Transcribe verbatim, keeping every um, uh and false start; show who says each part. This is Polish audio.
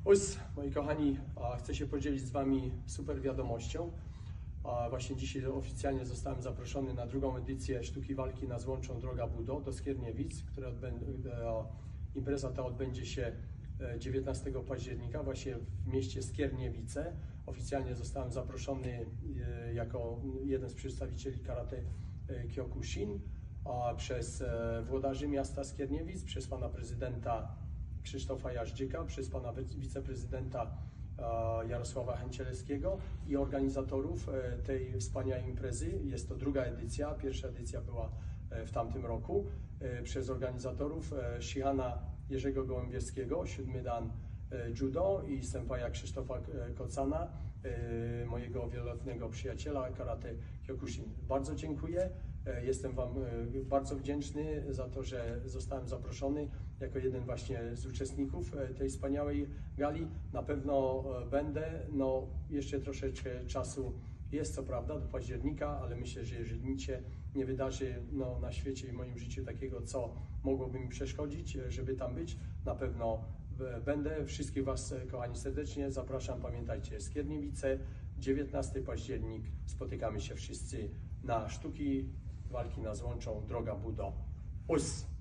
Speaker 1: Us, moi kochani, chcę się podzielić z Wami super wiadomością. Właśnie dzisiaj oficjalnie zostałem zaproszony na drugą edycję Sztuki Walki na Złączą Droga Budo do Skierniewic, która odbędzie, impreza ta odbędzie się dziewiętnastego października właśnie w mieście Skierniewice. Oficjalnie zostałem zaproszony jako jeden z przedstawicieli karate Kyokushin przez włodarzy miasta Skierniewic, przez pana prezydenta Krzysztofa Jażdżyka, przez pana wiceprezydenta Jarosława Chęcielewskiego i organizatorów tej wspaniałej imprezy. Jest to druga edycja, pierwsza edycja była w tamtym roku, przez organizatorów Shihana Jerzego Gołębiewskiego, siódmy dan judo, i senpaja Krzysztofa Kocana, mojego wieloletniego przyjaciela karate Kyokushin. Bardzo dziękuję. Jestem Wam bardzo wdzięczny za to, że zostałem zaproszony jako jeden właśnie z uczestników tej wspaniałej gali. Na pewno będę, no jeszcze troszeczkę czasu jest co prawda do października, ale myślę, że jeżeli nic się nie wydarzy no, na świecie i w moim życiu takiego, co mogłoby mi przeszkodzić, żeby tam być, na pewno będę. Wszystkich Was, kochani, serdecznie zapraszam. Pamiętajcie, Skierniewice, dziewiętnasty październik, spotykamy się wszyscy na Sztuki Walki na Złączą Droga Budo. Us!